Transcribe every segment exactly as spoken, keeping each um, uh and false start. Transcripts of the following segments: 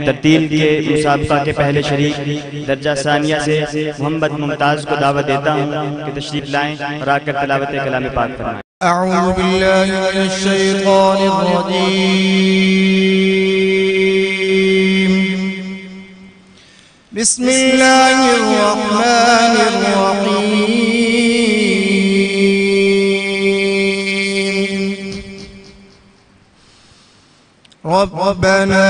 तरतील के मुसाबका के पहले शरीक दर्जा सानिया से मोहम्मद मुमताज़ को दावत देता हूँ कि तशरीफ लाएं और आकर तिलावत कलाम पाक फरमाएं। अऊज़ु बिल्लाहि मिनश शैतानिर रजीम। बिस्मिल्लाहिर रहमानिर रहीम। रब्बना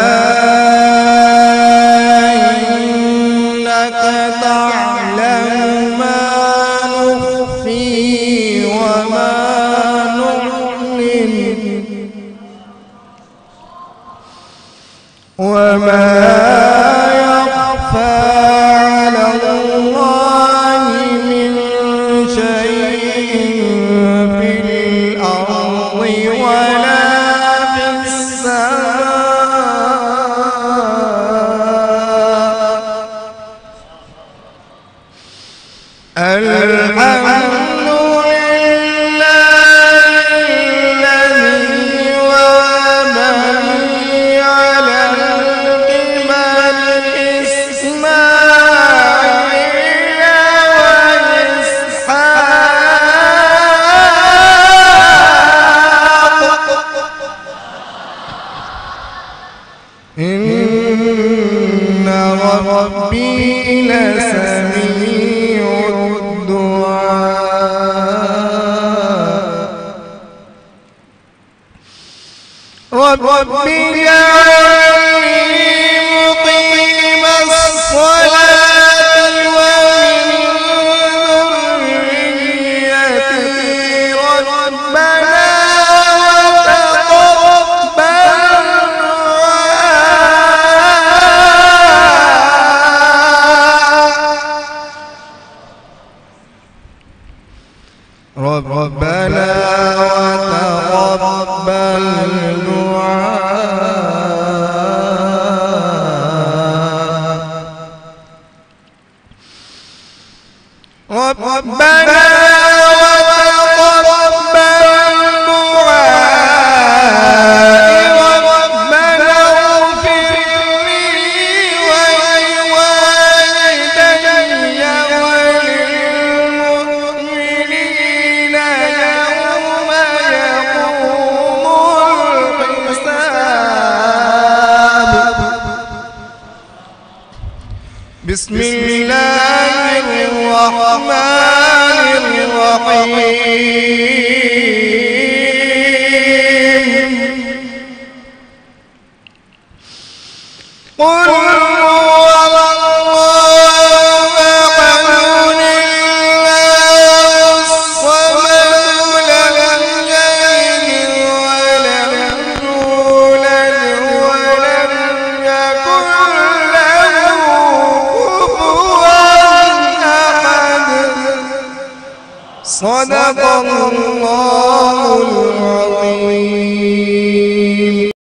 इन्नका तअलमु मा नुख्फी व मा नु'लिन व मा यख्फा अला Allahi min shay'in fil ardi wa la fis samaa। إن ربي لسميع الدعاء رب اجعلني مقيم الصلاة ومن ذريتي ربنا ربنا وتقبل دعاء ربنا بسم الله الرحمن الرحيم قل هو الله أحد الله الصمد لم يلد ولم يولد ولم يكن صدق الله العظيم.